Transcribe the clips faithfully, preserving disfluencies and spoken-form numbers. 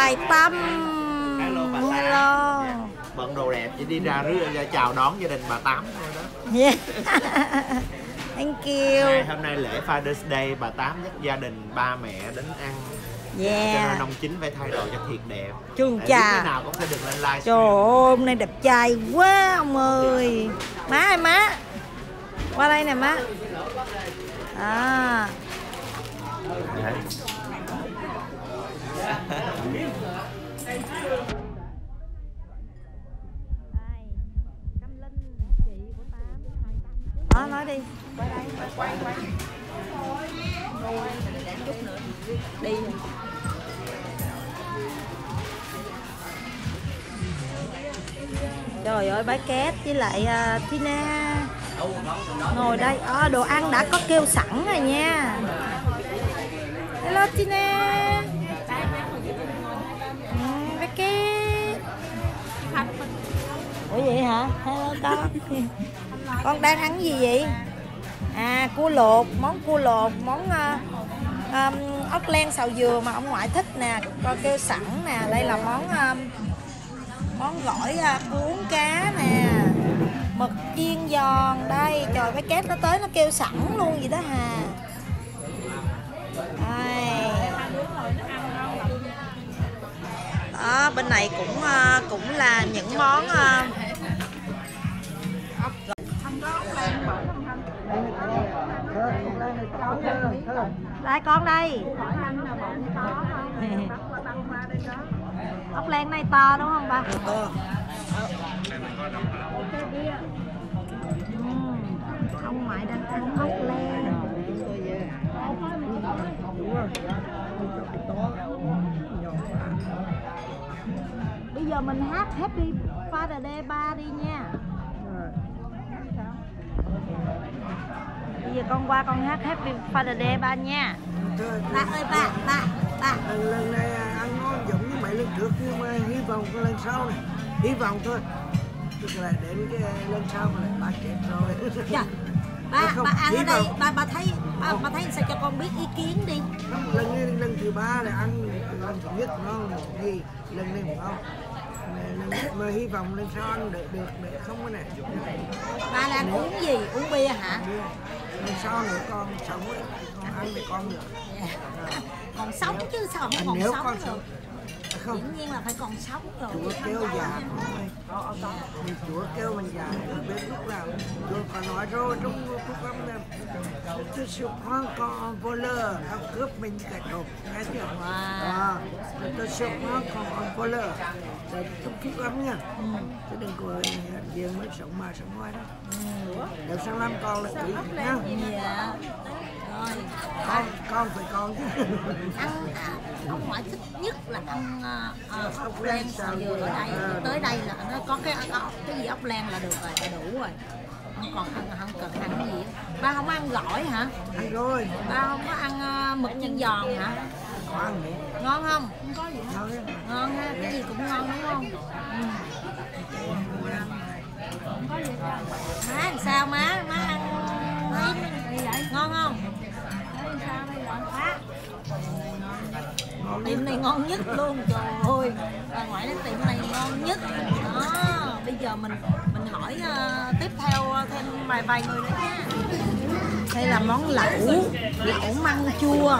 Hoài Tâm. Hello bà Tám. Hello. Bận đồ đẹp chỉ đi ra rước ra chào đón gia đình bà Tám thôi đó. Yeah. Thank you. Ngày hôm nay lễ Father's Day, bà Tám dắt gia đình ba mẹ đến ăn. Yeah. Cho nên ông Chính phải thay đồ cho thiệt đẹp. Chuông Để trà. lúc nào cũng sẽ được lên livestream. Trời ơi, hôm nay đẹp trai quá ông ơi. Má ơi má. Qua đây nè má. À. Đấy. Đó, nói đi. Qua đây. Quay quay. Để chút nữa đi. Trời ơi, bái Két với lại uh, Tina ngồi đây. À, đồ ăn đã có kêu sẵn rồi nha. Hello Tina. Ừ, bái Két. Ủa vậy hả? Hello con. Con đang ăn gì vậy? À, cua luộc, món cua luộc, món uh, um, ốc len xào dừa mà ông ngoại thích nè, con kêu sẵn nè. Đây là món um, món gỏi uh, cuốn cá nè, mực chiên giòn đây. Trời, cái két nó tới nó kêu sẵn luôn vậy đó hà. Đây. Đó, bên này cũng uh, cũng là những món uh, đây con đây. Ốc len này to đúng không ba? To. Ông ngoại đang ăn ốc len. Bây giờ mình hát Happy Father's Day ba đi nha. Bây giờ con qua con hát Happy Father's Day ba nha. Ba ơi ba, ba, ba. Lần, lần này ăn ngon giống như mấy lần trước nhưng mà hy vọng cái lần sau này, hy vọng thôi. Tức là đến cái lần sau mà lại ba chết rồi. Dạ. Ba, không, ba ăn ở đây, ba, ba thấy, ba, ba thấy sao cho con biết ý kiến đi. Không, lần lần thứ ba là ăn lần thứ nhất nó gì, lần này không. Mà, mà hy vọng lần sau ăn được được để không cái này. Ba đang uống gì? Uống bia hả? Lần sau nữa con sống ấy, con ăn để con được. Còn sống chứ sao không còn nếu sống con được? sống. Không. Dĩ nhiên là phải còn sống rồi. Chúa kêu già thì Chúa kêu mình già biết lúc nào. Chúa có nói rồi trong phúc âm là tôi sự con con vô lơ nó cướp mình cái trộm, nghe chưa? Wow. Tôi sự con con vô lơ trong phúc âm nha. Ừ. Chứ đừng có riêng mới sống mà sống ngoài đó. Ừ. Nếu sang năm con là quý nha. Dạ. Rồi. Con, con phải con chứ. Ăn à, ông ngoại thích nhất là ăn uh, ốc len xào dừa ở đây. À, tới đây là nó có cái ốc, cái gì ốc len là được rồi, là đủ rồi. Không còn ăn, không cần ăn cái gì. Ba không ăn gỏi hả? Ăn rồi. Ba không có ăn uh, mực chiên giòn hả? Ngon. Ngon không? Không có gì. Ngon, ngon ha, cái gì cũng ngon đúng không? Ừ. Má làm sao má? Má ăn ngon không? Tiệm này ngon nhất luôn, trời ơi. Bà ngoại nói tiệm này ngon nhất. Đó, bây giờ mình mình hỏi uh, tiếp theo thêm vài vài người nữa nha. Đây là món lẩu, lẩu măng chua.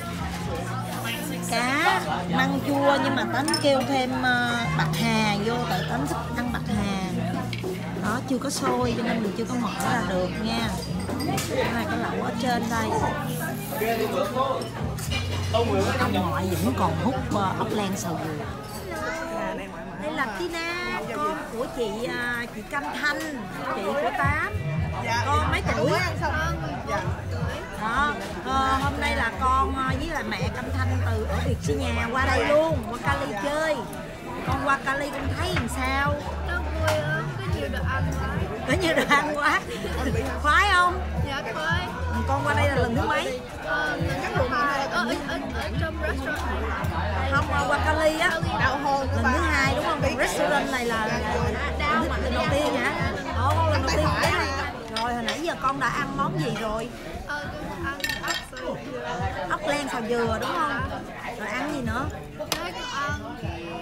Cá măng chua nhưng mà Tánh kêu thêm uh, bạc hà vô, tại Tánh thích ăn bạc hà. Đó, chưa có sôi cho nên mình chưa có mở ra được nha. Cái này cái lẩu ở trên đây. Ông ngoại vẫn còn hút uh, ốc len xào dừa. Đây là Tina, con của chị uh, chị Cam Thanh, chị của Tám. Con mấy tuổi? Đó, uh, hôm nay là con uh, với lại mẹ Cam Thanh từ ở Việt Xí Nhà qua đây luôn, qua Cali chơi. Con qua Cali con thấy làm sao? Nó vui lắm, có nhiều đồ ăn quá. Có nhiều đồ ăn quá. Khoái không? Dạ khoái. Con qua đây là lần thứ mấy? Ờ, lần thứ hai ở, ở, ở, ở trong restaurant. Không, qua Cali á. Đào hồn Lần thứ hai đúng không? Còn restaurant này là, là, là đau lần, mà lần đầu tiên hả? Ồ, con lần đầu tiên đấy hả? Rồi hồi nãy giờ con đã ăn món gì rồi? Ờ, con ăn ốc xào dừa. Ốc len xào dừa đúng không? Rồi ăn gì nữa? Đấy, con ăn.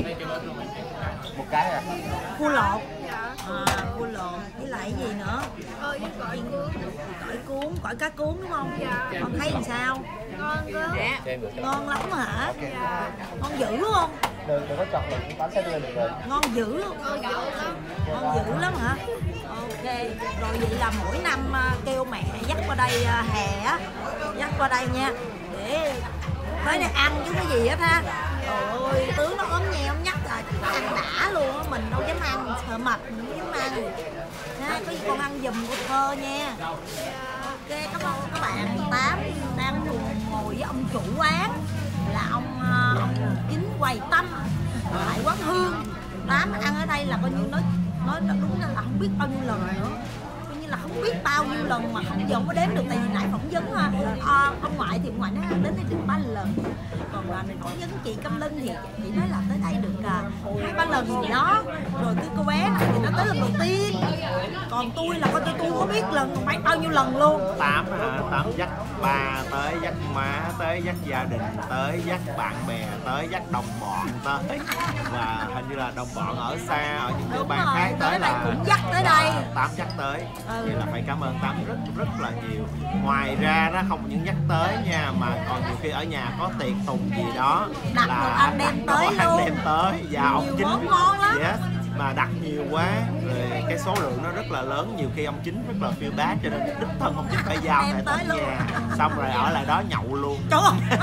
Một cái à? Cua lột. Dạ. À, cua lột với lại cái gì nữa? Ờ, với gỏi cuốn. Gỏi cuốn, gỏi cá cuốn đúng không? Dạ. Con thấy làm sao? Ngon lắm. Ngon lắm hả? Dạ. Ngon dữ luôn. Đừng, đừng có chọn mình, tám sẽ đưa được rồi. Ngon dữ luôn. Ngon dữ lắm. Ngon dữ lắm hả? Ok, rồi vậy là mỗi năm à, kêu mẹ dắt qua đây à, hè á, dắt qua đây nha, để tới đây ăn chứ cái gì hết ha. Trời ơi, tướng nó ốm nheo nhắc là ăn đã luôn á, mình đâu dám ăn, sợ mệt mình không dám ăn. Ha, có gì con ăn giùm của thơ nha. Ok, cảm ơn các bạn. Tám đang cùng ngồi với ông chủ quán là ông, à, ông Chính Quầy Tâm tại quán Hương. Tám ăn ở đây là coi như nói nói đúng là không biết bao nhiêu lần nữa, coi như là không biết bao nhiêu lần mà không giờ không có đếm được, tại vì nãy phỏng vấn à, ông ngoại thì ông ngoại nói đến đây được ba lần, còn là mình phỏng vấn chị Câm Linh thì chị nói là tới đây được à, hai ba lần gì đó, rồi cái cô bé này thì nó tới lần đầu tiên, còn tôi là coi tôi tôi có biết lần phải bao nhiêu lần luôn. Tám hả? Tám dắt ba tới, dắt má tới, dắt gia đình tới, dắt bạn bè tới, dắt đồng bọn tới, và hình như là đồng bọn ở xa ở những địa bàn khác tới là cũng dắt tới đây. Tám dắt tới. Ừ. Vậy là phải cảm ơn Tám rất rất là nhiều. Ngoài ra đó không những dắt tới nha, mà còn nhiều khi ở nhà có tiệc tùng gì đó đặt là đồ ăn đem đặt đồ tới ăn luôn. đem tới, và ông Nhiều Chính món ngon lắm. yes, mà đặt nhiều quá rồi cái số lượng nó rất là lớn, nhiều khi ông Chính rất là phiêu bá cho nên đích thân ông Chính phải giao Đem lại tới tới luôn. nhà, xong rồi ở lại đó nhậu luôn. Trời ơi.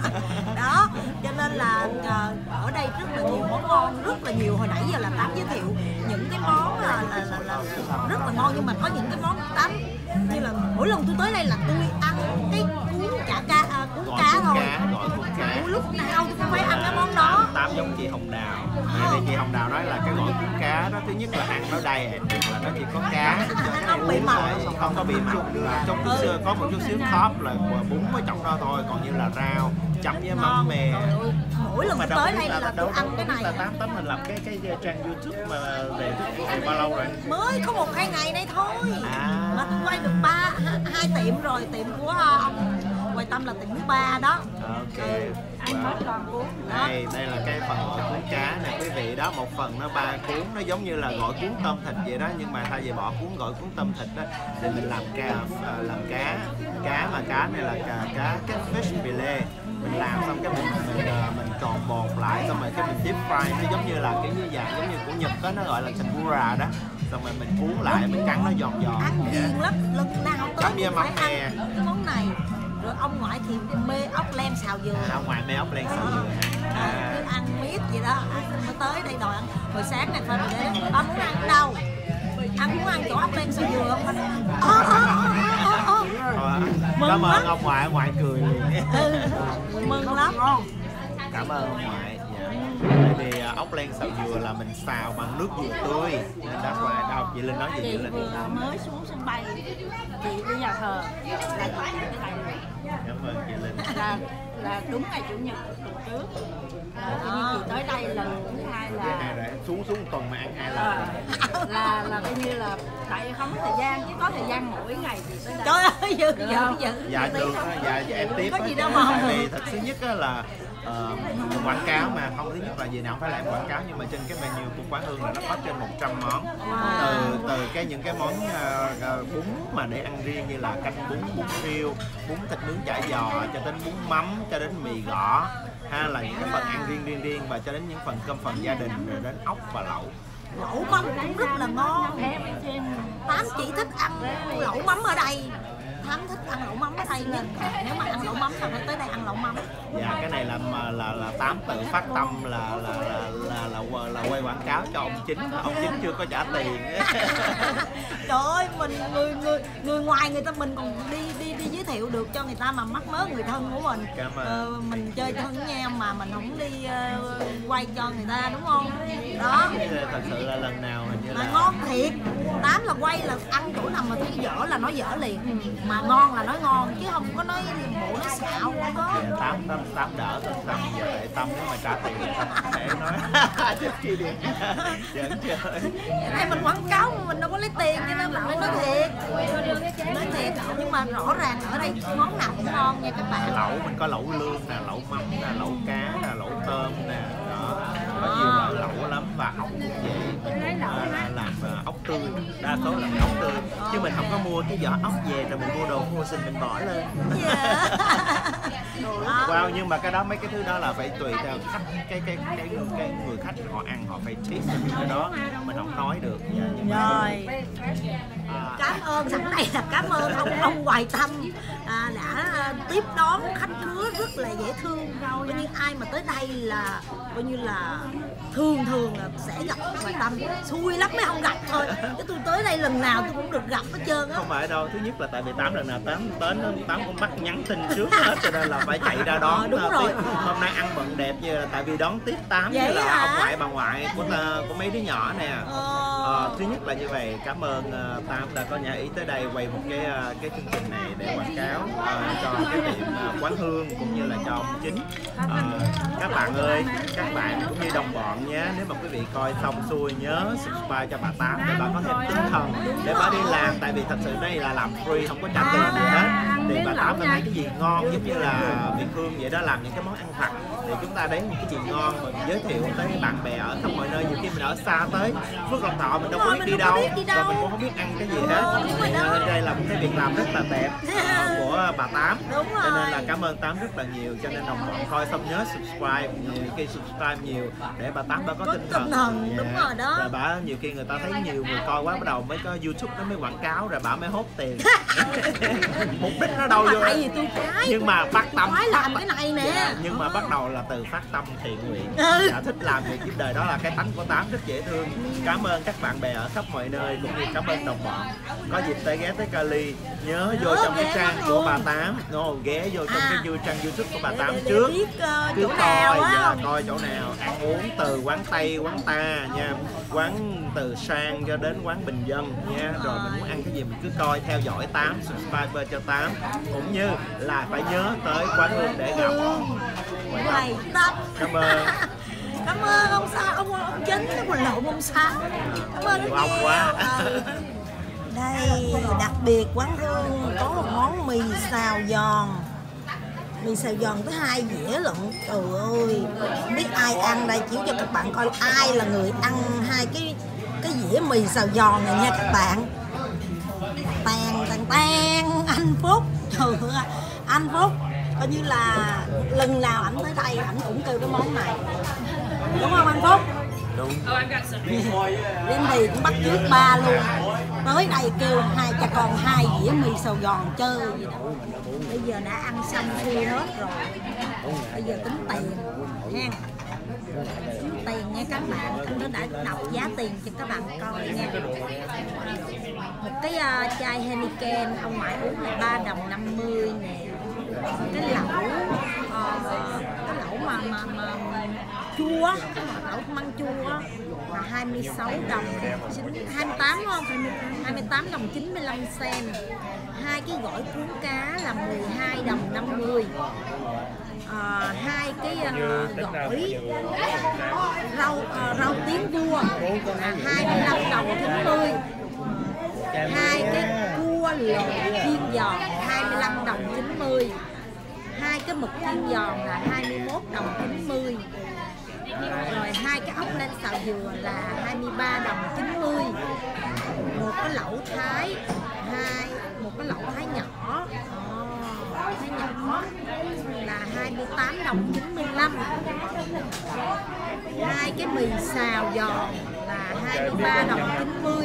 Đó, cho nên là à, ở đây rất là nhiều món ngon, rất là nhiều. Hồi nãy giờ là Tám giới thiệu những cái món là, là, là, là rất là ngon, nhưng mà có những cái món Tám như là mỗi lần tôi tới đây là tôi ăn cái cuốn chả cá, à, cuốn Gọi cá cuốn thôi. cá, gọi cuốn cá. Ủa, lúc nào tôi cũng phải ăn cái món đó. Tám giống chị Hồng Đào. Tại vì chị Hồng Đào nói là cái gọi cuốn cá đó, thứ nhất là ăn nó đầy, là nó chỉ có cá, Không bị mặn. không có bị mặn, là trong chút xíu có một chút xíu khóp là bún ở trong đó thôi, còn như là rau chấm với mắm mè. Trời ơi, mỗi lần Mà tôi đâu tới biết đây là tôi đâu ăn cái đâu biết là này. Tám Tám mình làm cái cái trang YouTube mà về thức ăn bao lâu rồi? Mới có một hai ngày nay thôi. À. Mà tôi quay được ba hai tiệm rồi, tiệm của ông Quầy Tâm là tiệm thứ ba đó. Ok. Ăn hết còn cuốn. Đây, đây là cái phần gọi cuốn cá nè quý vị đó, một phần nó ba cuốn, nó giống như là gọi cuốn tôm thịt vậy đó, nhưng mà thay vì bỏ cuốn gọi cuốn tôm thịt đó thì mình làm cá, làm cá, cá mà cá này là cá, cá catfish fillet, mình làm xong cái mình mình mình tròn bột lại, xong rồi cái mình deep fry, nó giống như là cái như dạng giống như của Nhật đó, nó gọi là tempura đó, xong rồi mình cuốn lại, mình cắn nó giòn giòn. Ăn vậy đó. ghiền lắm, lần nào tới Chấm với cũng mắm phải nè. ăn cái món này. Rồi ông ngoại thì mê ốc len xào dừa. À, ngoài mê ốc len xào dừa. À, À. cứ ăn miết vậy đó, ăn mới tới đây đòi ăn. Hồi sáng này phải để ba muốn ăn ở đâu? Ăn muốn ăn chỗ ốc len xào dừa không? Ơ ơ ơ ơ ơ. Thôi, Mừng cảm ơn lắm. ông ngoại, ông ngoại cười liền. Ừ, mừng lắm. Cảm ơn ông ngoại. Dạ. Tại vì à, ốc len xào dừa là mình xào bằng nước dừa tươi, nên đã phải đâu. Chị Linh nói gì Chị vậy Linh? vừa mới xuống sân bay, chị đi nhà thờ là chọn cái này Cảm ơn chị Linh. là là đúng ngày chủ nhật tuần trước, à, tự nhiên chị tới đây lần thứ hai Cái hai là rồi xuống xuống tuần mà ăn hai lần. à, là là coi như là tại không có thời gian, chứ có thời gian mỗi ngày chị tới đây. Trời ơi, dữ Được dữ không? dữ. Dạ được, á, dạ em tiếp Có á. gì đâu mà không Tại vì được. thật sự nhất á là ờ, quảng cáo mà không, thứ nhất là gì nào cũng phải làm quảng cáo, nhưng mà trên cái menu của quán Hương là nó có trên một trăm món, từ từ cái những cái món ờ, ờ, bún mà để ăn riêng như là canh bún, bún riêu, bún thịt nướng chả giò, cho đến bún mắm, cho đến mì gõ, hay là những cái phần ăn riêng riêng riêng, và cho đến những phần cơm phần gia đình, rồi đến ốc và lẩu. Lẩu mắm cũng rất là ngon. Em trên Tám chỉ thích ăn lẩu mắm ở đây. Tám thích ăn lẩu mắm ở đây nên nếu mà ăn lẩu mắm là phải tới đây ăn lẩu mắm. Dạ cái này là là là, là Tám tự phát tâm là là là là, là, là, là quay quảng cáo cho ông Chính, ông Chính chưa có trả tiền. Trời ơi, mình người người người ngoài người ta mình còn đi đi đi giới thiệu được cho người ta mà mắc mớ người thân của mình. Cảm ơn. Ờ, mình chơi thân với nhau mà mình không đi ờ, quay cho người ta đúng không? Đó. Thật sự là lần nào hình như Mà là ngon thiệt. Tám là quay là ăn chỗ nào mà thấy dở là nói dở liền, mà ngon là nói ngon chứ không có nói bộ nói xạo, không có. dạ, tám tám tám đỡ thôi, Tâm giờ để Tâm nếu mà trả tiền thì Tâm để nói chết chi đi giỡn chơi. Đây mình quảng cáo mà mình đâu có lấy tiền cho nên mình phải nói thiệt. Nói thiệt, nhưng mà rõ ràng ở đây món nào cũng ngon nha các bạn. Lẩu mình có lẩu lương nè, lẩu mắm nè, lẩu cá nè, lẩu tôm nè, đó có nhiều loại lẩu lắm, và ốc cũng vậy, à, làm uh, ốc tươi, đa số là ốc tươi, chứ mình không có mua cái vỏ ốc về rồi mình mua đồ khô xin mình bỏ lên. Wow, nhưng mà cái đó mấy cái thứ đó là phải tùy theo khách, cái cái cái cái người khách họ ăn họ phải taste cái đó, mình không nói được. Rồi. À, cảm ơn, sẵn đây là cảm ơn ông ông Hoài Tâm à, đã tiếp đón khách khứa rất là dễ thương. Coi như ai mà tới đây là coi như là thường thường là sẽ gặp Hoài Tâm, xui lắm mới không gặp thôi, chứ tôi tới đây lần nào tôi cũng được gặp hết trơn á. Không phải đâu, thứ nhất là tại vì Tám lần nào Tám đến Tám cũng bắt nhắn tin trước hết, cho nên là phải chạy ra đón. À, đúng tiếp. Rồi. Hôm nay ăn bận đẹp như là tại vì đón tiếp Tám như là hả? Ông ngoại bà ngoại của của mấy đứa nhỏ nè. Ờ. À, thứ nhất là như vậy, cảm ơn uh, Tám đã có nhã ý tới đây quay một cái uh, cái chương trình này để quảng cáo uh, cho cái tiệm uh, Quán Hương cũng như là cho ông Chính. Uh, các bạn ơi, các bạn cũng như đồng bọn nhé, nếu mà quý vị coi xong xuôi nhớ subscribe cho bà Tám để bà có thêm tinh thần để bà đi làm, tại vì thật sự đây là làm free, không có trả tiền gì hết. Thì bà Tám thấy cái gì ngon giống như là Việt Hương vậy đó, làm những cái món ăn vặt thì chúng ta đến những cái gì ngon mình giới thiệu tới bạn bè ở khắp mọi nơi. Nhiều khi mình ở xa tới Phước Long Thọ mình đâu có biết đi đâu, và mình cũng không biết ăn cái gì hết. Nên đây là một cái việc làm rất là đẹp uh, của bà Tám, cho nên là cảm ơn Tám rất là nhiều. Cho nên đồng bọn coi xong nhớ subscribe nhiều, khi subscribe nhiều để bà Tám bà có tinh thần. Yeah. Đúng rồi đó. Rồi bà nhiều khi người ta thấy nhiều người coi quá bắt đầu mới có YouTube nó mới quảng cáo, rồi bà mới hốt tiền. Mục đích nó đâu vô. Tại vì tôi cái nhưng mà phát tâm phải làm cái này nè. Yeah, nhưng mà bắt đầu là từ phát tâm thiện nguyện. Ừ. Đã thích làm việc giúp đời, đó là cái tánh của Tám rất dễ thương. Cảm ơn các bạn bè ở khắp mọi nơi, cũng như cảm ơn đồng bọn. Có dịp tới ghé tới Cali nhớ vô trong cái trang của bà Tám, no, ghé vô trong à, cái trang YouTube của bà Tám để, để, trước biết, uh, cứ coi dạ, coi chỗ nào ăn uống, từ quán Tây, quán Ta nha, quán từ sang cho đến quán bình dân nha. Rồi mình muốn ăn cái gì mình cứ coi theo dõi Tám, subscribe cho Tám, cũng như là phải nhớ tới Quán Hương để gặp Hoài Tâm. Cảm ơn. Cảm ơn ông Sáu, ông ông Chính, cái quần lộn ông Sáu. Cảm ơn rất nhiều. Quá. Đây đặc biệt Quán Hương có một món mì xào giòn, mì xào giòn tới hai dĩa lận. Trời ơi, không biết ai ăn đây, chiếu cho các bạn coi ai là người ăn hai cái cái dĩa mì xào giòn này nha các bạn. Tàn tàn tàn anh Phúc, trời ơi, anh Phúc coi như là lần nào ảnh tới đây ảnh cũng kêu cái món này, đúng không anh Phúc? Đúng. Đêm thì cũng bắt chước ba luôn, tới đây kêu hai cha con hai dĩa mì xào giòn chơi gì đó. Bây giờ đã ăn xong xuôi hết rồi, bây giờ tính tiền ha, tính tiền nha các bạn. Anh nó đã đọc giá tiền cho các bạn coi nha. Một cái uh, chai Heineken ông ngoại uống là ba đồng năm mươi nè. Cái lẩu uh, cái lẩu mà mà, mà chua, cái lẩu măng chua là hai mươi sáu đồng hai mươi tám, đúng không? hai mươi tám đồng chín mươi lăm sen. Hai cái gỏi cuốn cá là mười hai đồng năm mươi. À, hai cái uh, gỏi rau uh, rau tiếng vua là hai mươi lăm đồng chín mươi. Hai cái cua lộn chiên giòn hai mươi lăm đồng chín mươi. Hai cái mực chiên giòn là hai mươi mốt đồng chín mươi. Rồi hai cái ốc len xào dừa là hai mươi ba đồng chín mươi. Một cái lẩu thái, hai một cái lẩu thái nhỏ, oh, thái nhỏ là hai mươi tám đồng chín mươi lăm. Hai cái mì xào giòn là hai mươi ba đồng chín mươi.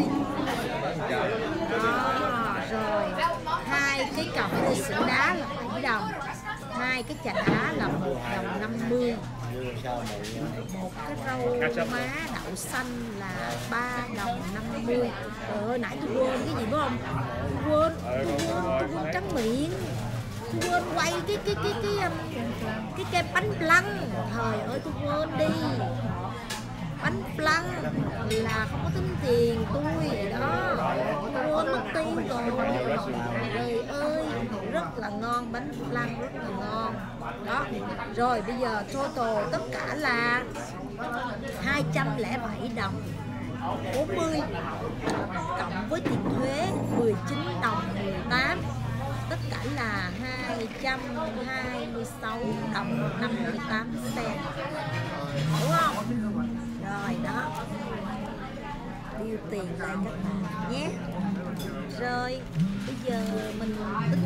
Đó, rồi hai cái cà phê sữa đá là bảy đồng. Hai cái trà đá là một đồng năm mươi. Một cái rau má đậu xanh là ba đồng năm mươi. Trời ơi, nãy tôi quên cái gì phải không? Tôi quên, tôi quên, tôi quên trắng miệng. Tôi quên quay cái cái cái cái cái, cái kem bánh flan. Trời ơi, tôi quên đi. Bánh flan là không có tính tiền tôi đó, tôi quên mất tiền rồi. Trời ơi, rất là ngon, bánh flan rất là ngon đó. Rồi bây giờ total tất cả là hai trăm lẻ bảy đồng bốn mươi, cộng với tiền thuế mười chín đồng mười tám tất cả là hai trăm hai mươi sáu đồng năm mươi tám cent, đúng không? Rồi đó, tiêu tiền đây các bạn nhé. Rồi bây giờ mình tính